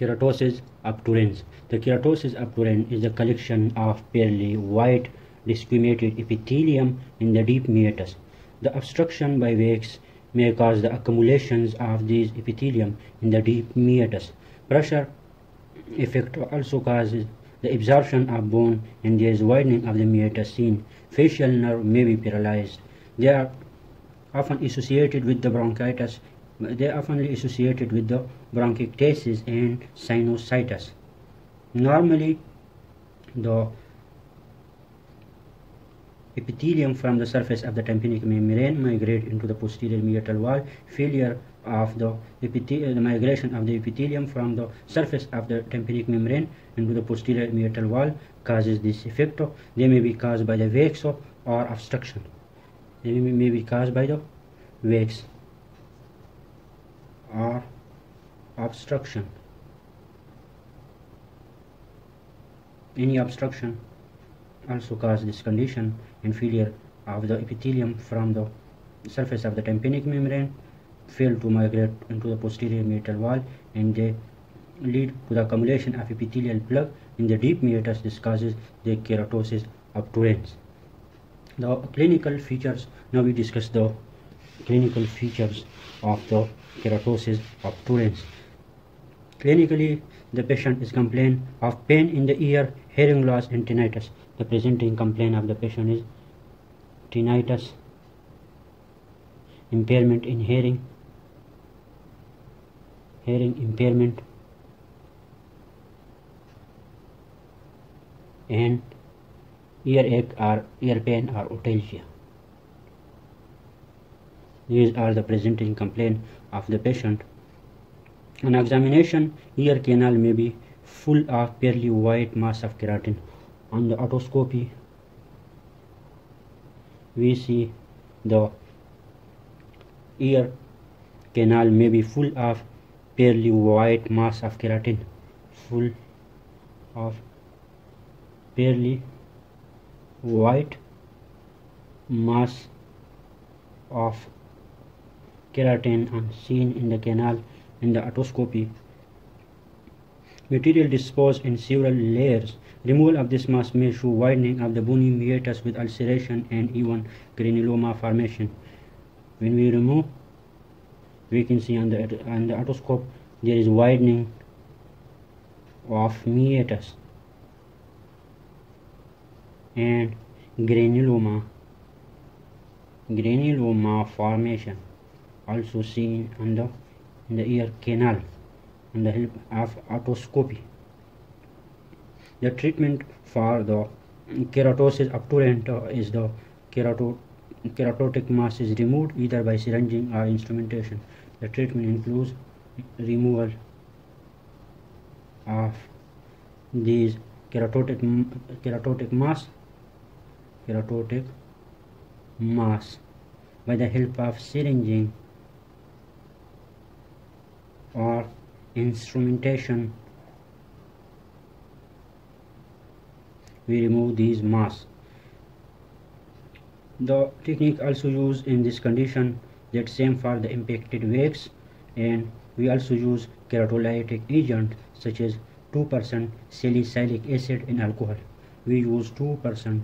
Keratosis obturans. The keratosis obturans is a collection of barely white desquamated epithelium in the deep meatus. The obstruction by wax may cause the accumulations of these epithelium in the deep meatus. Pressure effect also causes the absorption of bone and there is widening of the meatus seen. Facial nerve may be paralyzed. They are often associated with the bronchitis. They are often associated with the bronchiectasis and sinusitis. Normally, the epithelium from the surface of the tympanic membrane migrate into the posterior meatal wall. Failure of the migration of the epithelium from the surface of the tympanic membrane into the posterior meatal wall causes this effect. They may be caused by the wax or obstruction. They may be caused by the wax or obstruction. Any obstruction also causes this condition, and failure of the epithelium from the surface of the tympanic membrane fail to migrate into the posterior meatal wall, and they lead to the accumulation of epithelial plug in the deep meatus. This causes the keratosis obturans. The clinical features. Now we discuss the clinical features of the keratosis obturans. Clinically, the patient is complain of pain in the ear, hearing loss, and tinnitus. The presenting complaint of the patient is tinnitus, impairment in hearing impairment, and earache or ear pain or otalgia. These are the presenting complaint of the patient. On examination, ear canal may be full of barely white mass of keratin. On the otoscopy, we see the ear canal may be full of barely white mass of keratin, full of barely white mass of keratin and seen in the canal. In the otoscopy, material disposed in several layers. Removal of this mass may show widening of the bony meatus with ulceration and even granuloma formation. When we remove, we can see on the otoscope there is widening of meatus and granuloma formation also seen on the ear canal on the help of otoscopy. The treatment for the keratosis obturans is the keratotic mass is removed either by syringing or instrumentation. The treatment includes removal of these keratotic mass by the help of syringing or instrumentation. We remove these mass. The technique also used in this condition that same for the impacted wax, and we also use keratolytic agent such as 2% salicylic acid in alcohol. We use 2%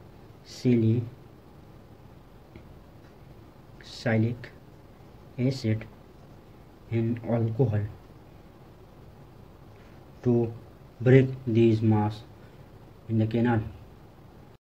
salicylic acid in alcohol to break these mass in the canal.